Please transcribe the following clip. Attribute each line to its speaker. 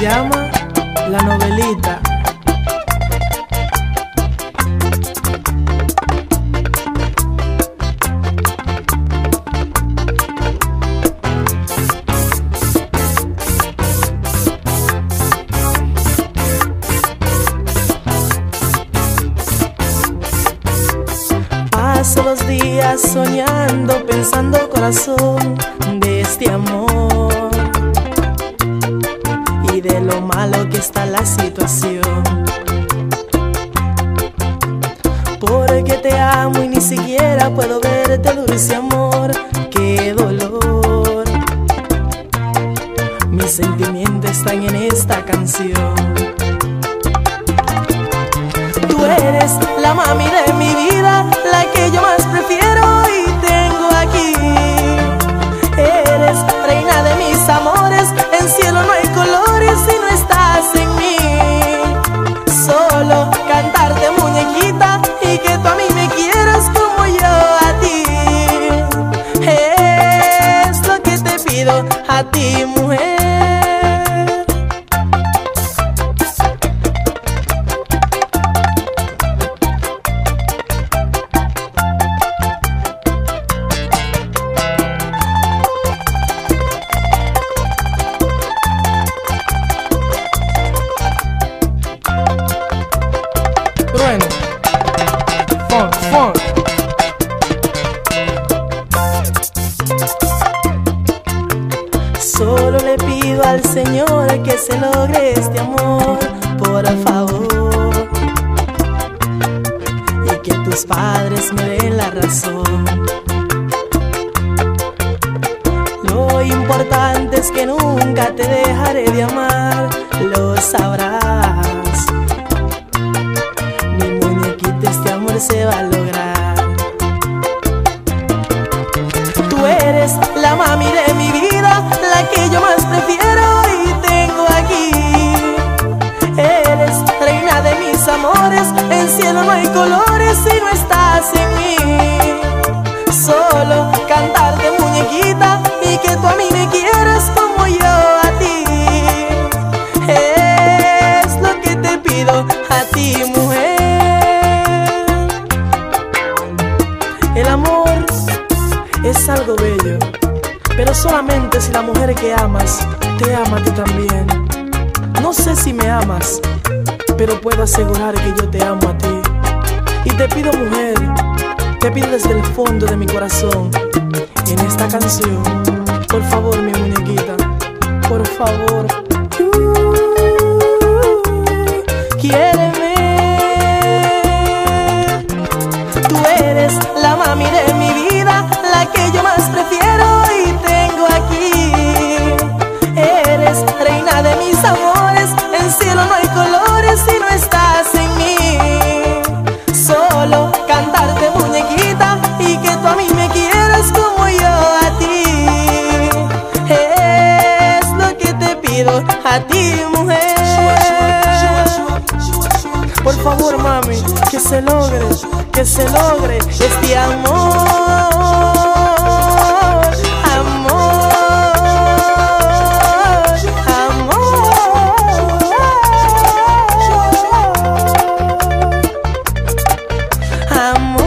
Speaker 1: llama La Novelita.
Speaker 2: Paso los días soñando, pensando corazón de este amor y de lo malo que está la situación. Porque te amo y ni siquiera puedo verte, dulce amor, qué dolor. Mis sentimientos están en esta canción. Tú eres la mami de mi vida, la que yo más prefiero y tengo aquí. Eres reina de mis amores, en cielo no hay colores si no estás en mí. Solo cantarte, muñequita, y que tú a mí me quieras como yo a ti. Es lo que te pido a ti, mujer.
Speaker 1: Bueno, funk.
Speaker 2: Solo le pido al Señor que se logre este amor, por favor, y que tus padres me den la razón. Lo importante es que nunca te dejaré de amar, lo sabrás. Mi muñequita, este amor se va a lograr. Tú eres la mami de mi vida, la que yo más prefiero y tengo aquí. Eres reina de mis amores, en cielo no hay colores si no estás en mí. Solo cantarte, muñequita, y que tú a mí me quieras como yo a ti. Es lo que te pido a ti, mujer. El amor es algo bello, pero solamente si la mujer que amas te ama a ti también. No sé si me amas, pero puedo asegurar que yo te amo a ti. Y te pido, mujer, te pido desde el fondo de mi corazón, en esta canción, por favor, mi muñequita, por favor, quiéreme. Tú eres la mami de mi vida, la que yo más prefiero y tengo aquí. Eres reina de mis amores, en cielo no hay colores si no estás en mí. Solo cantarte, muñequita, y que tú a mí me quieras como yo a ti. Es lo que te pido a ti, mujer.
Speaker 1: Por favor, mami, que se logre este amor.
Speaker 2: Amor.